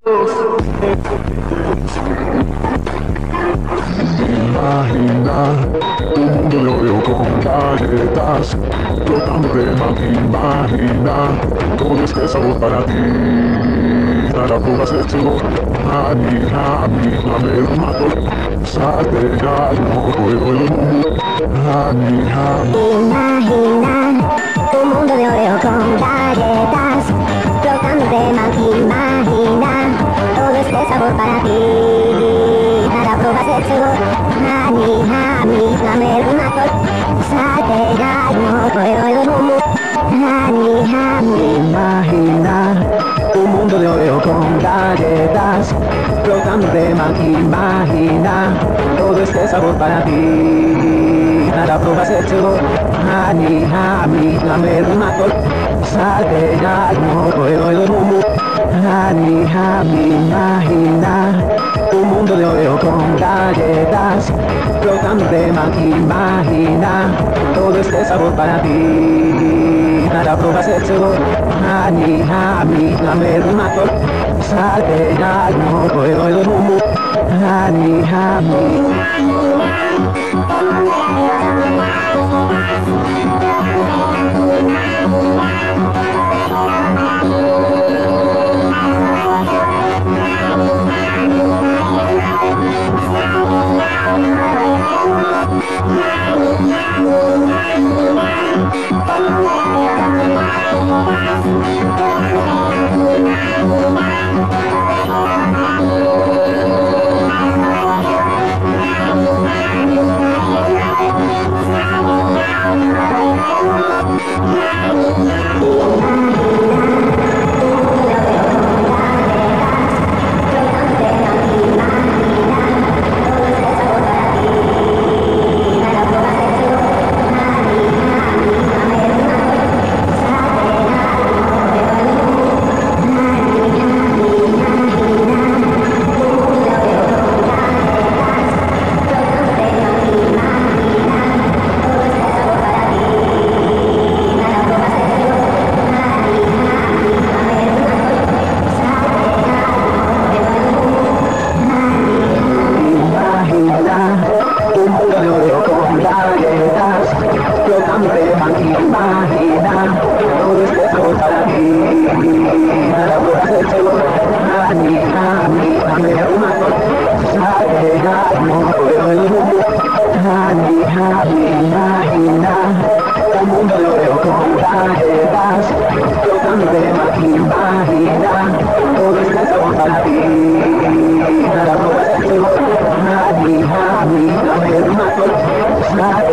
Imagina, tu mundo lo veo con galletas, flotando de imagina, todo este sabor para ti. Nada pruebas de sabor, honey, dame el mato, salte ya, no puedo el mundo, honey. Imagina, tu mundo de Oreo con galletas, flotando de imagina, todo este sabor para ti. Nada pruebas de sabor, honey, dame el mato, salte ya, no puedo el mundo, honey. Imagina un mundo de Oreo con galletas, flotando de imagina, todo este sabor para ti. Nada pruebas el sabor, honey, dame el mato, salte ya, no puedo el mundo, honey. Imagina un mundo de Oreo con galletas, flotando de imagina, todo este sabor para ti. Nada pruebas el sabor, honey, dame el mato, salte ya, no puedo el mundo, honey. Imagina un mundo de Oreo con galletas, flotando de imagina, todo este sabor para ti. Nada pruebas el sabor, honey, dame el mato,